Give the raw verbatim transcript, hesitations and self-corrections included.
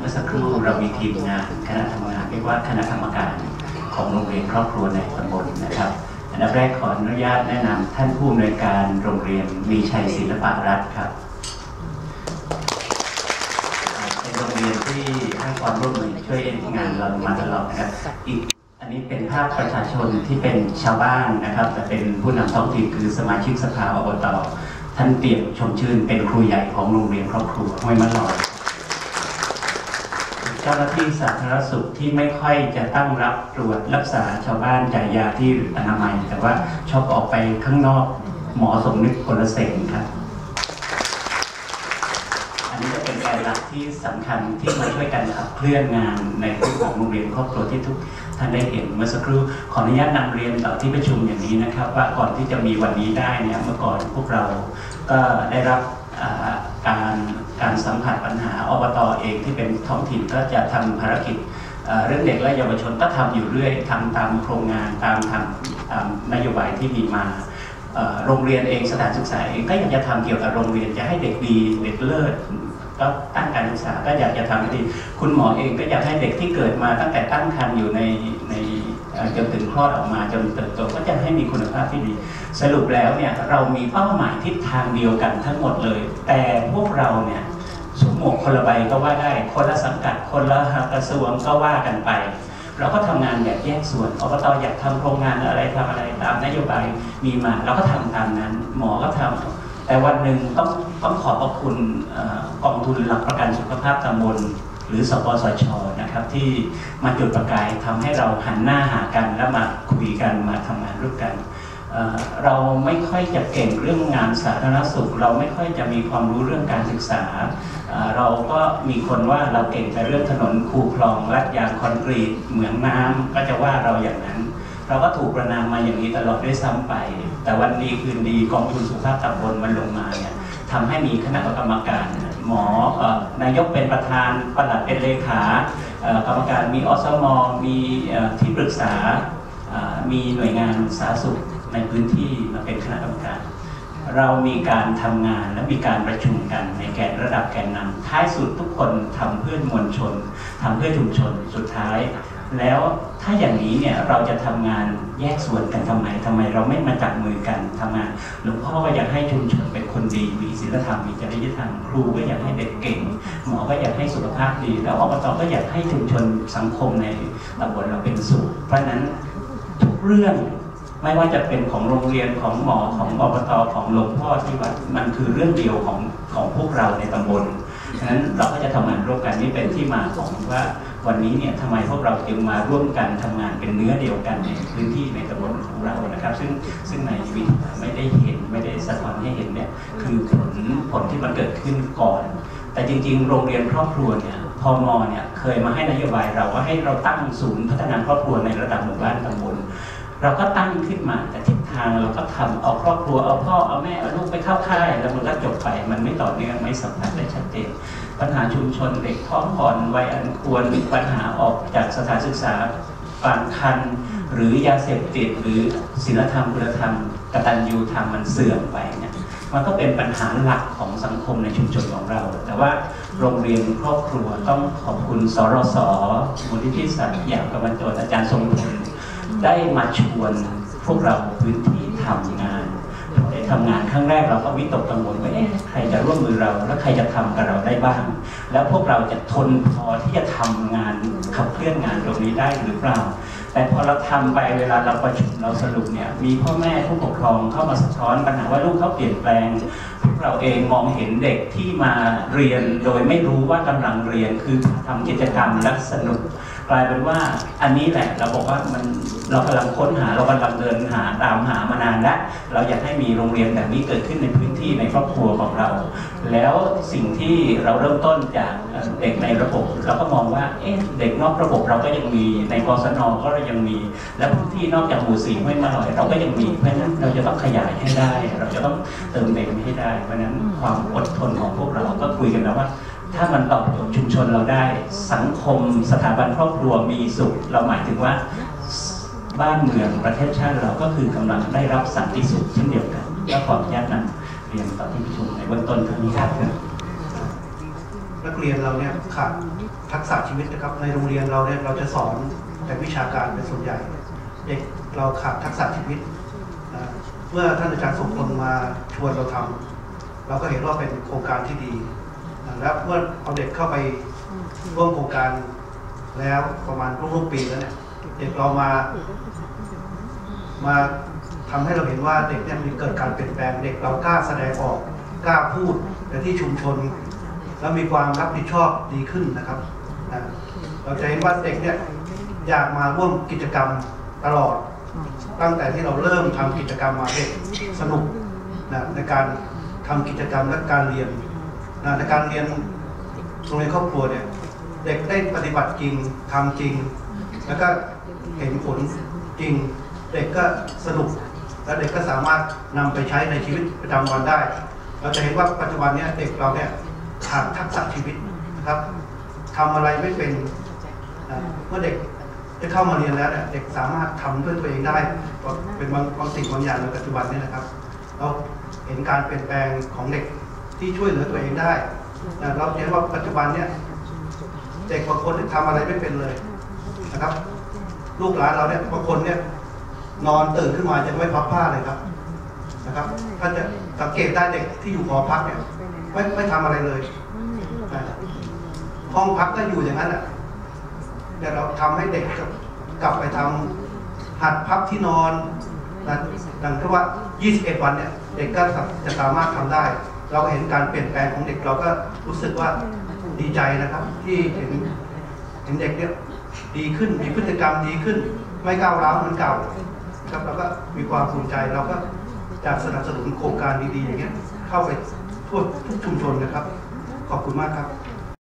มื่อสักครู่เรามีทีมงานคณะทำงานเรียกว่าคณะกรรมการของโรงเรียนครอบครัวในตำบลนะครับอันดับแรกขออนุญาตแนะนำท่านผู้อำนวยการโรงเรียนมีชัยศิลปรัตน์ครับเป็นโรงเรียนที่ให้ความร่วมมือช่วยงานเรามาตลอดนะครับอีกอันนี้เป็นภาพประชาชนที่เป็นชาวบ้านนะครับแต่เป็นผู้นำท้องถิ่นคือสมาชิกสภาอบต.ท่านเปี่ยมชมชื่นเป็นครูใหญ่ของโรงเรียนครอบครัวห้วยมะลอยเจ้าหน้าที่สาธารณสุขที่ไม่ค่อยจะตั้งรับตรวจรักษาชาวบ้านจ่ายยาที่อนามัยแต่ว่าชอบออกไปข้างนอกหมอสมนึกพลเสงครับอันนี้จะเป็นแกนหลักที่สำคัญที่มาช่วยกันขับเคลื่อนงานในรูปของโรงเรียนครอบครัวที่ทุกท่านได้เห็นเมื่อสักครู่ขออนุญาตนำเรียนต่อที่ประชุมอย่างนี้นะครับว่าก่อนที่จะมีวันนี้ได้เนี่ยเมื่อก่อนพวกเราก็ได้รับการการสัมผัสปัญหาอบต.เองที่เป็นท้องถิ่นก็จะทำภารกิจเรื่องเด็กและเยาวชนก็ทำอยู่เรื่อยทำตามโครงงานตามทำตามนโยบายที่มีมาโรงเรียนเองสถานศึกษาเองก็อยากจะทำเกี่ยวกับโรงเรียนจะให้เด็กดีเด็กเลิศก็ตั้งการศึกษาก็อยากจะทำให้ดีคุณหมอเองก็อยากให้เด็กที่เกิดมาตั้งแต่ตั้งครรภ์อยู่ในในจนถึงคลอดออกมาจนเติบโตก็จะให้มีคุณภาพที่ดีสรุปแล้วเนี่ยเรามีเป้าหมายทิศทางเดียวกันทั้งหมดเลยแต่พวกเราเนี่ยสวมหมวกคนละใบก็ว่าได้คนละสังกัดคนละกระทรวงก็ว่ากันไปเราก็ทำงานแบบแยกส่วนอบต.อยากทำโครงงานอะไรทำอะไรตามนโยบายมีมาเราก็ทำตามนั้นหมอก็ทำแต่วันหนึ่งต้องต้องขอบพระคุณกองทุนหลักประกันสุขภาพตำบลหรือสปสช.นะครับที่มาจุดประกายทำให้เราหันหน้าหากันและมาคุยกันมาทำงานร่วมกันเราไม่ค่อยจะเก่งเรื่องงานสาธารณสุขเราไม่ค่อยจะมีความรู้เรื่องการศึกษาเราก็มีคนว่าเราเก่งแต่เรื่องถนนคูคลองลาดยางคอนกรีตเหมืองน้ำก็จะว่าเราอย่างนั้นเราก็ถูกประนามมาอย่างนี้ตลอดด้วยซ้ำไปแต่วันดีคืนดีกองทุนสุขภาพตำบลมันลงมาเนี่ยทำให้มีคณะกรรมการหมอนายกเป็นประธานปลัดเป็นเลขากรรมการมีอสมมีที่ปรึกษามีหน่วยงานสาธารณสุขในพื้นที่มาเป็นคณะกรรมการเรามีการทำงานและมีการประชุมกันในแกนระดับแกนนำท้ายสุดทุกคนทำเพื่อมวลชนทำเพื่อชุมชนสุดท้ายแล้วถ้าอย่างนี้เนี่ยเราจะทำงานแยกส่วนกันทำไมทำไมเราไม่มาจับมือกันทำงานหลวงพ่อก็อยากให้ชุมชนเป็นคนดีมีศีลธรรมมีจริยธรรมครูก็อยากให้เด็กเก่งหมอก็อยากให้สุขภาพดีแล้วอบต.ก็อยากให้ชุมชนสังคมในตำบลเราเป็นสุขเพราะฉะนั้นทุกเรื่องไม่ว่าจะเป็นของโรงเรียนของหมอของอบต.ของหลวงพ่อที่วัดมันคือเรื่องเดียวของของพวกเราในตำบลฉะนั้นเราก็จะทำงานร่วมกันนี่เป็นที่มาของว่าวันนี้เนี่ยทำไมพวกเราจึงมาร่วมกันทำงานเป็นเนื้อเดียวกันในพื้นที่ในตำบลของเรานะครับซึ่งซึ่งในชีวิตไม่ได้เห็นไม่ได้สะท้อนให้เห็นเนี่ยคือผลผลที่มันเกิดขึ้นก่อนแต่จริงๆโรงเรียนครอบครัวเนี่ยพม.เนี่ยเคยมาให้นโยบายเราว่าให้เราตั้งศูนย์พัฒนาครอบครัวในระดับหมู่บ้านตำบลเราก็ตั้งขึ้นมาแต่ทิศทางเราก็ทำเอาครอบครัวเอาพ่อเอาแม่เอาลูกไปเข้าค่ายแล้วมันก็จบไปมันไม่ต่อเนื่องไม่สัมพันธ์ได้ชัดเจนปัญหาชุมชนเด็กท้องอ่อนวัยอันควรมีปัญหาออกจากสถานศึกษาฝากคันหรือยาเสพติดหรือศีลธรรมคุณธรรมกตัญญูธรรมมันเสื่อมไปเนี่ยมันก็เป็นปัญหาหลักของสังคมในชุมชนของเราแต่ว่าโรงเรียนครอบครัวต้องขอบคุณสรส.มูลนิธิสัตย์อย่างกำมันโจทย์อาจารย์ทรงพลได้มาชวนพวกเราพื้นที่ทำงานได้ทำงานครั้งแรกเราก็วิตกกังวลว่าเอ๊ะใครจะร่วมมือเราและใครจะทำกับเราได้บ้างแล้วพวกเราจะทนพอที่จะทำงานขับเคลื่อนงานตรงนี้ได้หรือเปล่าแต่พอเราทำไปเวลาเราประชุมเราสรุปเนี่ยมีพ่อแม่ผู้ปกครองเข้ามาสะท้อนปัญหาว่าลูกเขาเปลี่ยนแปลงพวกเราเองมองเห็นเด็กที่มาเรียนโดยไม่รู้ว่ากำลังเรียนคือทำกิจกรรมและสนุกกลายเป็นว่าอันนี้แหละเราบอกว่ามันเรากำลังค้นหาเรากำลังเดินหาตามหามานานแล้วเราอยากให้มีโรงเรียนแบบนี้เกิดขึ้นในพื้นที่ในครอบครัวของเราแล้วสิ่งที่เราเริ่มต้นจากเด็กในระบบเราก็มองว่าเอ๊ะเด็กนอกระบบเราก็ยังมีในกศน.ก็ยังมีและพื้นที่นอกจากหมู่สี่ห้วยมะลอยเราก็ยังมีเพราะฉะนั้นเราจะต้องขยายให้ได้เราจะต้องเติมเต็มให้ได้เพราะฉะนั้นความอดทนของพวกเราก็คุยกันแล้วว่าถ้ามันตอบโจทย์ชุมชนเราได้สังคมสถาบันครอบครัวมีสุขเราหมายถึงว่าบ้านเมืองประเทศชาติเราก็คือกำลังได้รับสันติสุขเช่นเดียวกันและขออนุญาตนำเรียนต่อที่ประชุมในเบื้องต้นเท่านี้ครับนักเรียนเราเนี่ยขาดทักษะชีวิตนะครับในโรงเรียนเราเนี่ยเราจะสอนแต่วิชาการเป็นส่วนใหญ่เด็กเราขาดทักษะชีวิตเมื่อท่านอาจารย์สมพลมาชวนเราทำเราก็เห็นว่าเป็นโครงการที่ดีแล้วเมื่อเอาเด็กเข้าไปร่วมโครงการแล้วประมาณร่วมปีแล้วเนี่ยเด็กเรามามาทำให้เราเห็นว่าเด็กเนี่ยมีเกิดการเปลี่ยนแปลงเด็กเรากล้าแสดงออกกล้าพูดในที่ชุมชนแล้วมีความรับผิดชอบดีขึ้นนะครับเราจะเห็นว่าเด็กเนี่ยอยากมาร่วมกิจกรรมตลอดตั้งแต่ที่เราเริ่มทำกิจกรรมมาเด็กสนุกนะในการทำกิจกรรมและการเรียนนะในการเรียนโรงเรียนครอบครัวเนี่ยเด็กได้ปฏิบัติจริงทำจริงแล้วก็เห็นผลจริงเด็กก็สนุกและเด็กก็สามารถนำไปใช้ในชีวิตประจำวันได้เราจะเห็นว่าปัจจุบันนี้เด็กเราเนี่ยขาดทักษะชีวิตนะครับทำอะไรไม่เป็นเมื่อเด็กจะเข้ามาเรียนแล้วเนี่ยเด็กสามารถทำด้วยตัวเองได้เป็นบางบางสิ่งบางอย่างในปัจจุบันนี้นะครับเราเห็นการเปลี่ยนแปลงของเด็กที่ช่วยเหลือตัวเองได้เราเห็นว่าปัจจุบันเนี่ยเด็กบางคนที่ทำอะไรไม่เป็นเลยนะครับลูกหลานเราเนี่ยบางคนเนี่ยนอนตื่นขึ้นมาจะไม่พับผ้าเลยครับนะครับถ้าจะสังเกตได้เด็กที่อยู่หอพักเนี่ยไม่ไม่ทำอะไรเลยห้องพักก็อยู่อย่างนั้นแหละแต่เราทำให้เด็กกลับไปทำหัดพับที่นอนนะดังที่ว่ายี่สิบเอ็ดวันเนี่ยเด็กก็จะสามารถทำได้เราเห็นการเปลี่ยนแปลงของเด็กเราก็รู้สึกว่าดีใจนะครับที่เห็นเห็นเด็กเนี่ยดีขึ้นมีพฤติกรรมดีขึ้นไม่ก้าวร้าวเหมือนเก่าครับเราก็มีความภูมิใจเราก็จะสนับสนุนโครงการดีๆอย่างเงี้ยเข้าไปทั่วทุกชุมชนนะครับขอบคุณมากครับ